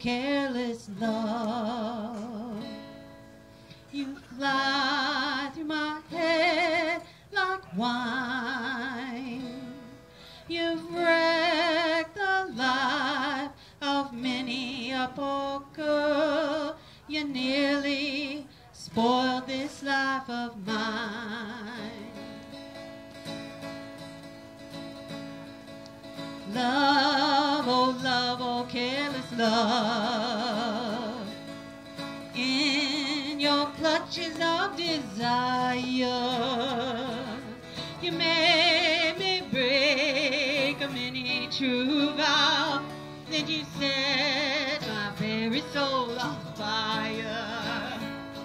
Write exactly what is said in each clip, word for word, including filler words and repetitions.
careless love. You fly through my head like wine. You've wrecked the life of many a poor girl. You nearly spoiled this life of mine. Love, oh love, oh careless love, in your clutches of desire, you made me break a many true vow, then you set my very soul on fire.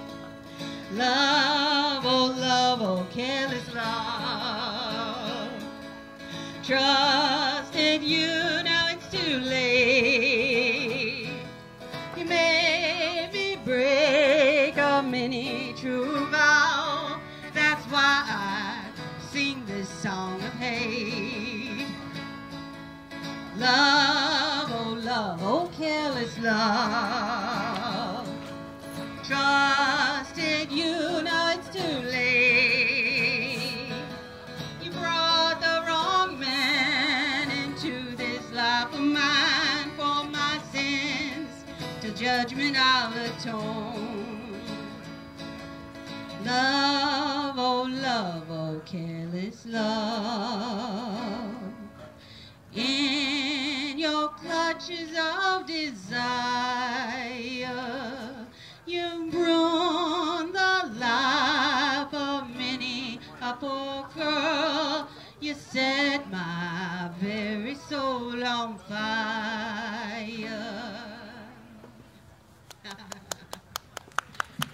Love, oh love, oh careless love, trusted you, now it's too late. You made me break a many true vow, that's why I sing this song of hate. Love, oh love, oh careless love, trusted you, now it's too late. You brought the wrong man into this life of mine. For my sins to judgment I'll atone. Love, oh love, oh careless love, in your clutches of desire, you ruined the life of many a poor girl. You set my very soul on fire.